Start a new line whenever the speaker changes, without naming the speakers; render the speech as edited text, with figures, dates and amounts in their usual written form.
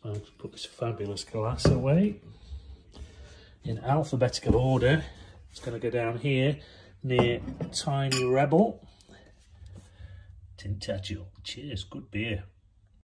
I'll put this fabulous glass away in alphabetical order. It's going to go down here near Tiny Rebel. Tintagel. Cheers, good beer.